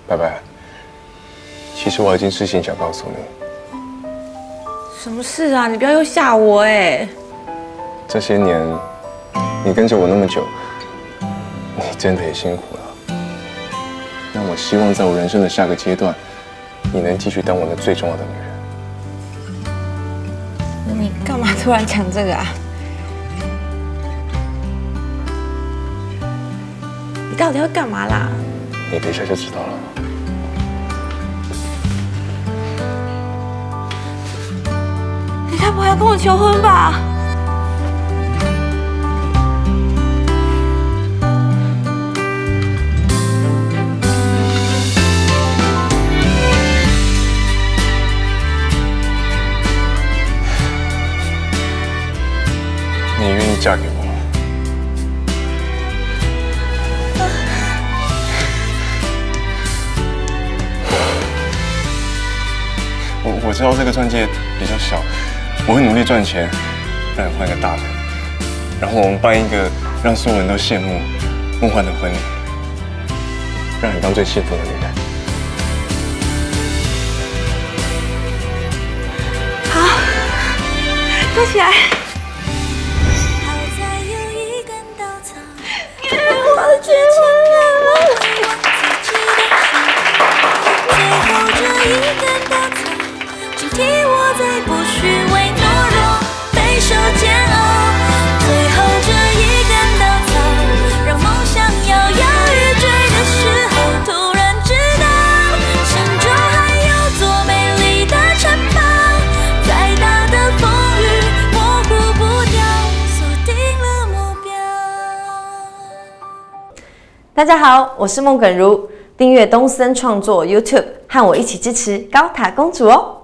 拜拜。其实我有一件事情想告诉你。 什么事啊？你不要又吓我哎！ 这些年，你跟着我那么久，你真的也辛苦了。那我希望在我人生的下个阶段，你能继续当我那最重要的女人。 你干嘛突然讲这个啊？你到底要干嘛啦？ 你等一下就知道了。 你该不会要跟我求婚吧？ 你愿意嫁给我？我知道这个钻戒比较小，我会努力赚钱，让你换一个大的，然后我们办一个让所有人都羡慕、梦幻的婚礼，让你当最幸福的女人。 好，坐起来。我要结婚了。替我再不虚伪懦弱，备受煎熬。最后这一根稻草，让梦想摇摇欲坠的时候，突然知道，心中还有座美丽的城堡。再大的风雨模糊不掉，锁定了目标。大家好，我是孟耿如，订阅东森创作 YouTube， 和我一起支持高塔公主哦。